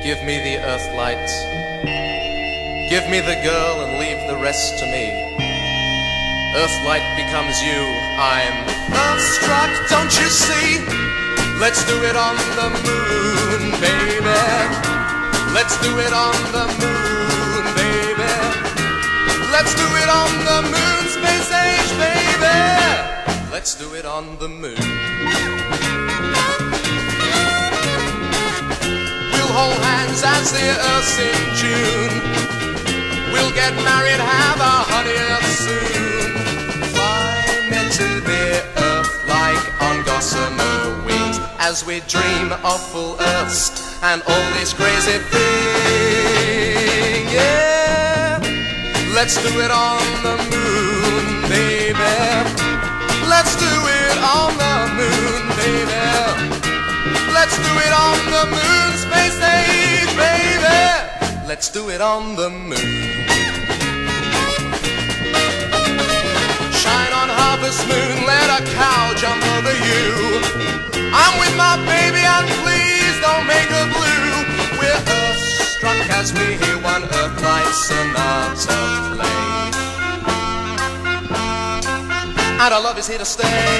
Give me the earth light. Give me the girl and leave the rest to me. Earth light becomes you. I'm earth-struck, don't you see? Let's do it on the moon, baby. Let's do it on the moon, baby. Let's do it on the moon, space age, baby. Let's do it on the moon. We'll hold hands as the Earth's in June. We'll get married, have our honeymoon soon. Fly me to the Earth like on gossamer wings, as we dream of full Earths and all these crazy things. Yeah, let's do it on the moon, baby. Let's do it on the moon, baby. Let's do it on the moon, space age, baby. Let's do it on the moon. Shine on harvest moon, let a cow jump over you. I'm with my baby and please don't make her blue. We're earth-struck as we hear one Earth-light sonata play. And our love is here to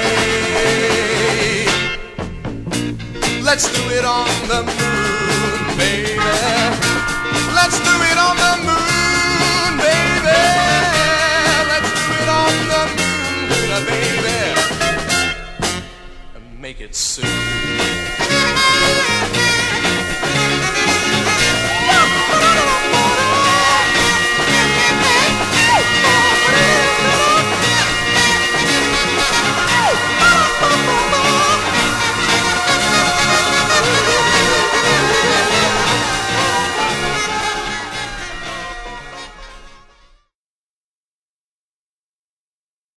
stay. Let's do it on the moon, baby. Let's do it on the moon, baby. Let's do it on the moon, baby. And make it soon.